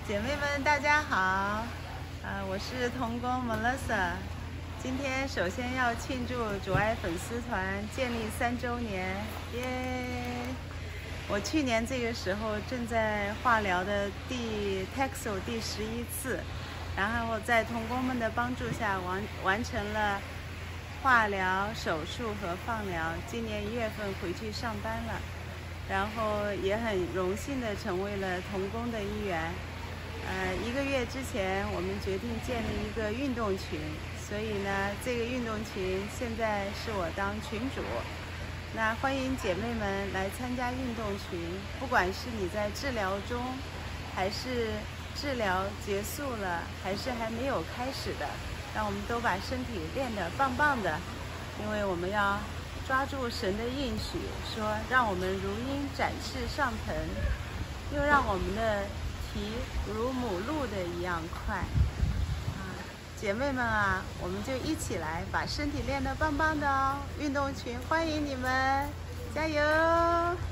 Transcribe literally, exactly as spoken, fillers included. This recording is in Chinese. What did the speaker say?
姐妹们，大家好，呃，我是童工 Melissa。今天首先要庆祝主爱粉丝团建立三周年，耶！我去年这个时候正在化疗的第 T E X O 第十一次，然后在童工们的帮助下完完成了化疗、手术和放疗。今年一月份回去上班了，然后也很荣幸的成为了童工的一员。呃，一个月之前，我们决定建立一个运动群，所以呢，这个运动群现在是我当群主。那欢迎姐妹们来参加运动群，不管是你在治疗中，还是治疗结束了，还是还没有开始的，让我们都把身体练得棒棒的，因为我们要抓住神的应许，说让我们如鹰展翅上腾，又让我们的蹄如母鹿的一样快啊！姐妹们啊，我们就一起来把身体练得棒棒的哦！运动群欢迎你们，加油！